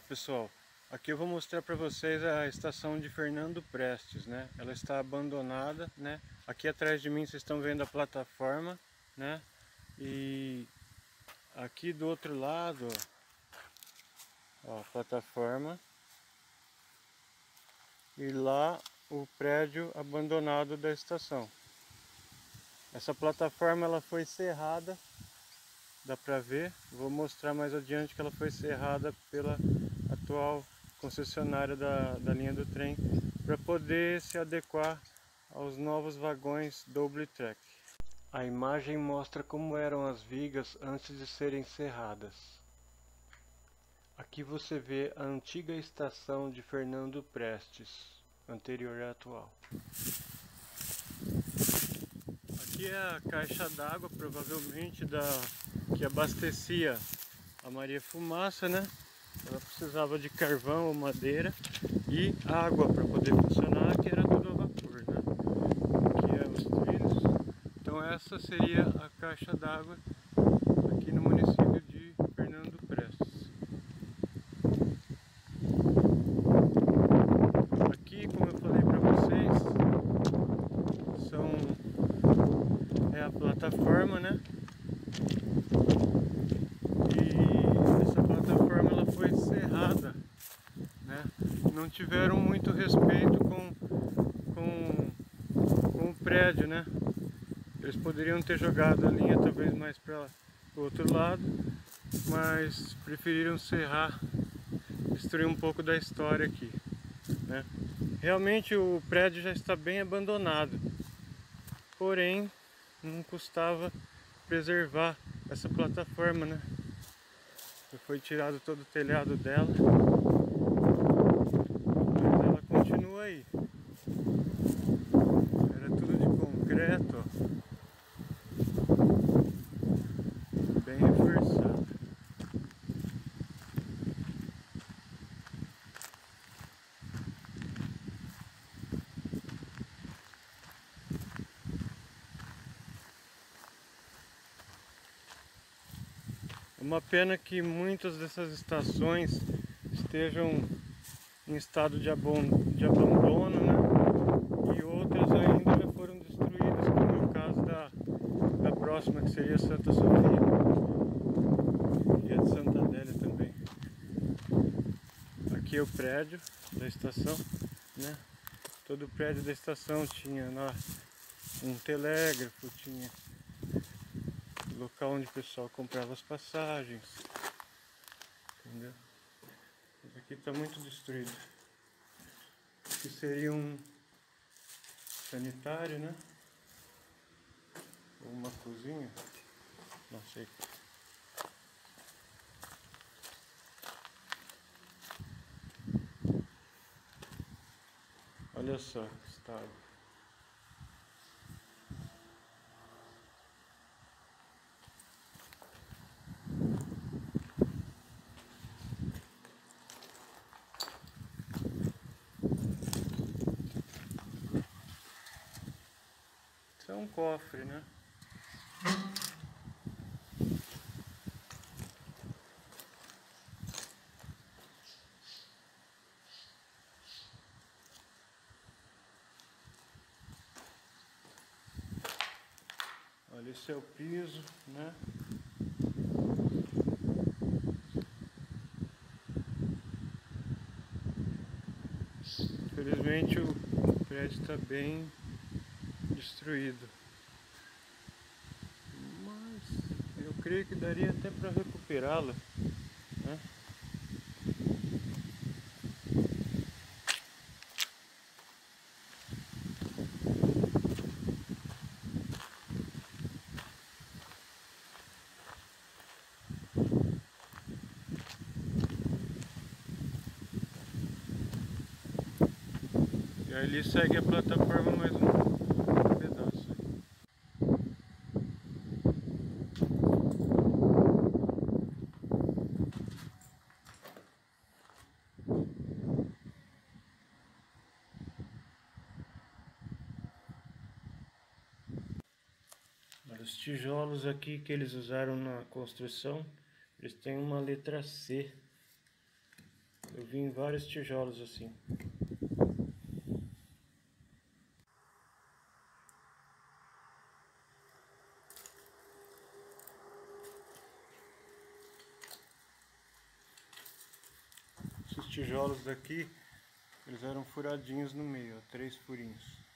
pessoal, aqui eu vou mostrar para vocês a estação de Fernando Prestes, né? Ela está abandonada, né? Aqui atrás de mim vocês estão vendo a plataforma, né? E aqui do outro lado, ó, a plataforma. E lá o prédio abandonado da estação. Essa plataforma ela foi cerrada, dá para ver. Vou mostrar mais adiante que ela foi cerrada pela atual concessionária da linha do trem para poder se adequar aos novos vagões double track. A imagem mostra como eram as vigas antes de serem cerradas. Aqui você vê a antiga estação de Fernando Prestes, anterior à atual. Aqui é a caixa d'água, provavelmente que abastecia a Maria Fumaça, né? Ela precisava de carvão ou madeira e água para poder funcionar, que era tudo a vapor, né? Aqui é os trilhos. Então essa seria a caixa d'água aqui no município de Fernando Prestes. Aqui, como eu falei para vocês, é a plataforma, né? E essa plataforma ela foi cerrada, né? Não tiveram muito respeito com o prédio, né? Eles poderiam ter jogado a linha talvez mais para o outro lado, mas preferiram cerrar, destruir um pouco da história aqui, né? Realmente o prédio já está bem abandonado, porém não custava preservar essa plataforma, né? Já foi tirado todo o telhado dela, mas ela continua aí. Era tudo de concreto, ó. Bem reforçado. É uma pena que muitas dessas estações estejam em estado de abandono, né? E outras ainda já foram destruídas, como é o caso da próxima, que seria Santa Sofia, e a de Santa Adélia também. Aqui é o prédio da estação, né? Todo o prédio da estação tinha lá um telégrafo, tinha local onde o pessoal comprava as passagens, entendeu? Mas aqui está muito destruído. Aqui seria um sanitário, né? Ou uma cozinha, não sei. Olha só que estado. Isso é um cofre, né? Olha, esse é o piso, né? Infelizmente o prédio está bem destruído, mas eu creio que daria até para recuperá-la, né? E ali segue a plataforma mais um pedaço. Olha, os tijolos aqui que eles usaram na construção, eles têm uma letra C. Eu vi em vários tijolos assim. Esses tijolos daqui, eles eram furadinhos no meio, ó, 3 furinhos.